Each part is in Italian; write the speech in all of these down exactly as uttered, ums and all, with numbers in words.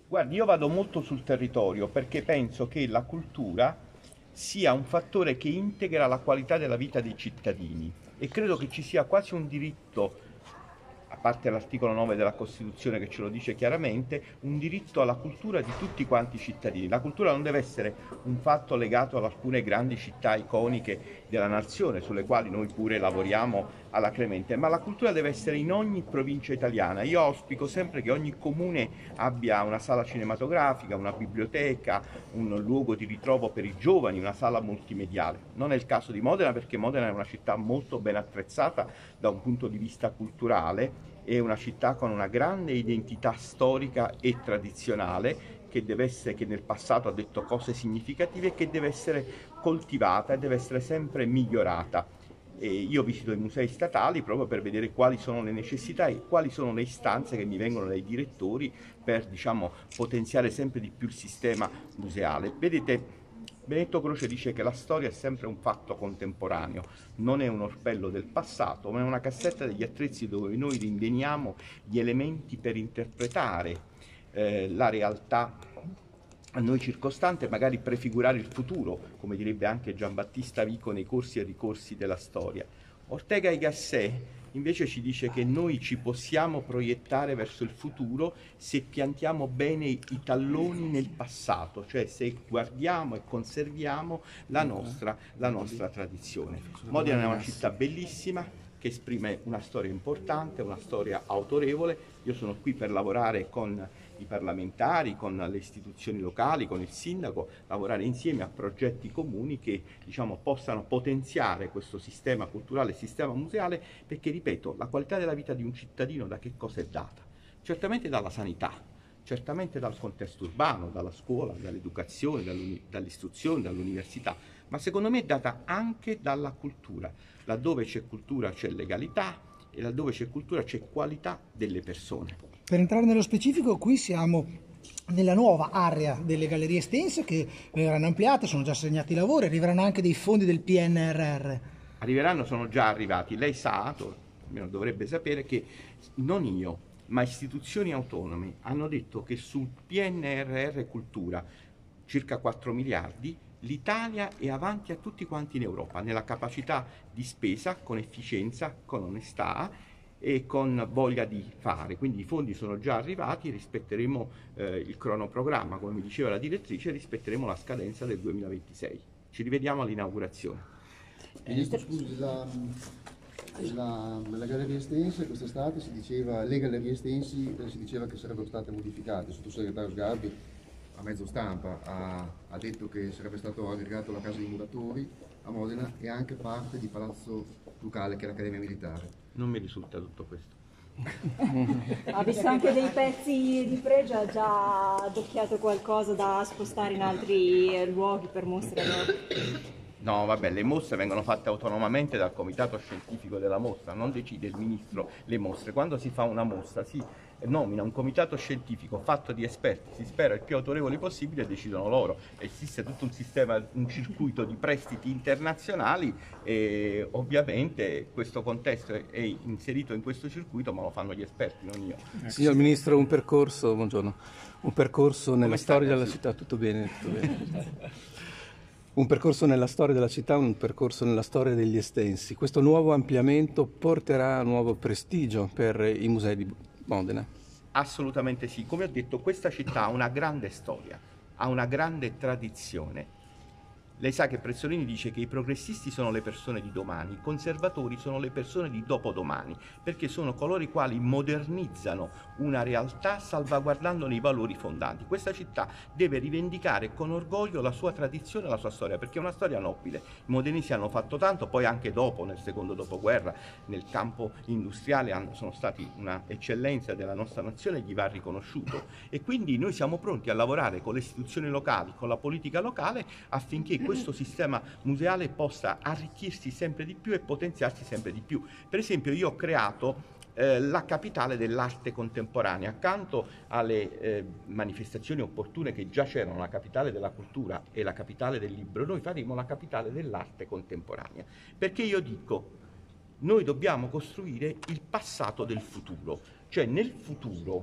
Guardi, io vado molto sul territorio perché penso che la cultura sia un fattore che integra la qualità della vita dei cittadini e credo che ci sia quasi un diritto, a parte l'articolo nove della Costituzione che ce lo dice chiaramente, un diritto alla cultura di tutti quanti i cittadini. La cultura non deve essere un fatto legato ad alcune grandi città iconiche della nazione, sulle quali noi pure lavoriamo alacremente, ma la cultura deve essere in ogni provincia italiana. Io auspico sempre che ogni comune abbia una sala cinematografica, una biblioteca, un luogo di ritrovo per i giovani, una sala multimediale. Non è il caso di Modena, perché Modena è una città molto ben attrezzata da un punto di vista culturale, è una città con una grande identità storica e tradizionale che deve essere, che nel passato ha detto cose significative e che deve essere coltivata e deve essere sempre migliorata. E io visito i musei statali proprio per vedere quali sono le necessità e quali sono le istanze che mi vengono dai direttori per, diciamo, potenziare sempre di più il sistema museale. Vedete, Benedetto Croce dice che la storia è sempre un fatto contemporaneo, non è un orpello del passato, ma è una cassetta degli attrezzi dove noi rinveniamo gli elementi per interpretare eh, la realtà a noi circostante, magari prefigurare il futuro, come direbbe anche Giambattista Vico nei corsi e ricorsi della storia. Ortega y Gasset invece ci dice che noi ci possiamo proiettare verso il futuro se piantiamo bene i talloni nel passato, cioè se guardiamo e conserviamo la nostra, la nostra tradizione. Modena è una città bellissima che esprime una storia importante, una storia autorevole. Io sono qui per lavorare con i parlamentari, con le istituzioni locali, con il sindaco, lavorare insieme a progetti comuni che, diciamo, possano potenziare questo sistema culturale, sistema museale, perché, ripeto, la qualità della vita di un cittadino da che cosa è data? Certamente dalla sanità, certamente dal contesto urbano, dalla scuola, dall'educazione, dall'istruzione, dall'università, ma secondo me è data anche dalla cultura. Laddove c'è cultura c'è legalità e laddove c'è cultura c'è qualità delle persone. Per entrare nello specifico, qui siamo nella nuova area delle gallerie estense che verranno ampliate, sono già assegnati i lavori, arriveranno anche dei fondi del P N R R. Arriveranno, sono già arrivati. Lei sa, almeno dovrebbe sapere, che non io, ma istituzioni autonome hanno detto che sul P N R R Cultura, circa quattro miliardi, l'Italia è avanti a tutti quanti in Europa, nella capacità di spesa, con efficienza, con onestà e con voglia di fare. Quindi i fondi sono già arrivati, rispetteremo eh, il cronoprogramma, come mi diceva la direttrice, rispetteremo la scadenza del duemilaventisei. Ci rivediamo all'inaugurazione. Ministro, scusi, la, la, la galleria estense quest'estate si diceva, le gallerie estensi si diceva che sarebbero state modificate. Il sottosegretario Sgarbi a mezzo stampa ha, ha detto che sarebbe stato aggregato la casa dei muratori a Modena e anche parte di Palazzo Ducale, che è l'Accademia Militare. Non mi risulta tutto questo. Ha visto anche dei pezzi di pregio, ha già adocchiato qualcosa da spostare in altri luoghi per mostre? No, vabbè, le mostre vengono fatte autonomamente dal comitato scientifico della mostra, non decide il ministro le mostre. Quando si fa una mostra si nomina un comitato scientifico fatto di esperti, si spera il più autorevoli possibile, e decidono loro. Esiste tutto un sistema, un circuito di prestiti internazionali e ovviamente questo contesto è inserito in questo circuito, ma lo fanno gli esperti, non io. Signor Ministro, un percorso, buongiorno, un percorso nella storia della città, tutto bene, tutto bene. Un percorso nella storia della città, un percorso nella storia degli estensi. Questo nuovo ampliamento porterà nuovo prestigio per i musei di Modena? Assolutamente sì. Come ho detto, questa città ha una grande storia, ha una grande tradizione. Lei sa che Prezzolini dice che i progressisti sono le persone di domani, i conservatori sono le persone di dopodomani, perché sono coloro i quali modernizzano una realtà salvaguardandone i valori fondanti. Questa città deve rivendicare con orgoglio la sua tradizione e la sua storia, perché è una storia nobile. I modenesi hanno fatto tanto, poi anche dopo, nel secondo dopoguerra, nel campo industriale hanno, sono stati una eccellenza della nostra nazione, gli va riconosciuto. E quindi noi siamo pronti a lavorare con le istituzioni locali, con la politica locale, affinché questo sistema museale possa arricchirsi sempre di più e potenziarsi sempre di più. Per esempio, io ho creato eh, la capitale dell'arte contemporanea, accanto alle eh, manifestazioni opportune che già c'erano, la capitale della cultura e la capitale del libro, noi faremo la capitale dell'arte contemporanea, perché io dico, noi dobbiamo costruire il passato del futuro, cioè nel futuro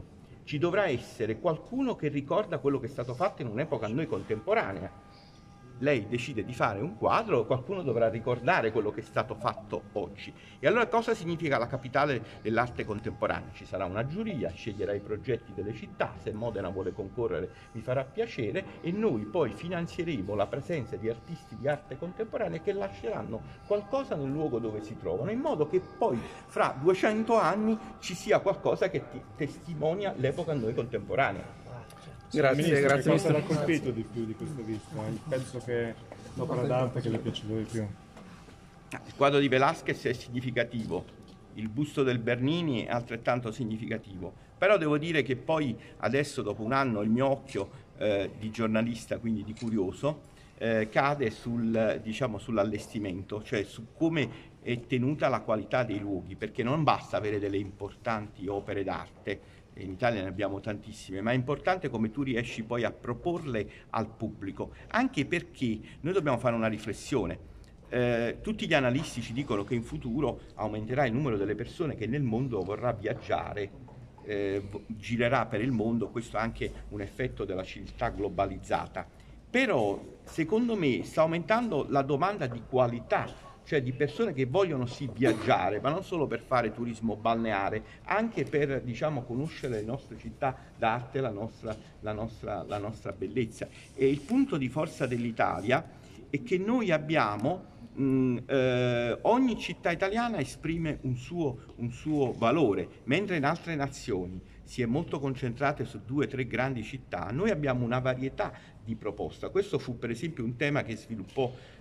ci dovrà essere qualcuno che ricorda quello che è stato fatto in un'epoca a noi contemporanea. Lei decide di fare un quadro, qualcuno dovrà ricordare quello che è stato fatto oggi. E allora cosa significa la capitale dell'arte contemporanea? Ci sarà una giuria, sceglierà i progetti delle città, se Modena vuole concorrere mi farà piacere, e noi poi finanzieremo la presenza di artisti di arte contemporanea che lasceranno qualcosa nel luogo dove si trovano, in modo che poi fra duecento anni ci sia qualcosa che ti testimonia l'epoca a noi contemporanea. Grazie, Ministro, grazie. che cosa Ministro. l'ha colpito di più di questa visita? Il pezzo che l'opera d'arte che le è piaciuto di più? Il quadro di Velázquez è significativo, il busto del Bernini è altrettanto significativo, però devo dire che poi adesso, dopo un anno, il mio occhio eh, di giornalista, quindi di curioso, eh, cade sul, diciamo, sull'allestimento, cioè su come è tenuta la qualità dei luoghi, perché non basta avere delle importanti opere d'arte, in Italia ne abbiamo tantissime, ma è importante come tu riesci poi a proporle al pubblico, anche perché noi dobbiamo fare una riflessione. Eh, tutti gli analisti ci dicono che in futuro aumenterà il numero delle persone che nel mondo vorrà viaggiare, eh, girerà per il mondo, questo è anche un effetto della civiltà globalizzata. Però secondo me sta aumentando la domanda di qualità, cioè di persone che vogliono sì viaggiare, ma non solo per fare turismo balneare, anche per, diciamo, conoscere le nostre città d'arte, la nostra, la nostra, la nostra bellezza. E il punto di forza dell'Italia è che noi abbiamo, mh, eh, ogni città italiana esprime un suo, un suo valore, mentre in altre nazioni si è molto concentrate su due o tre grandi città, noi abbiamo una varietà di proposta. Questo fu per esempio un tema che sviluppò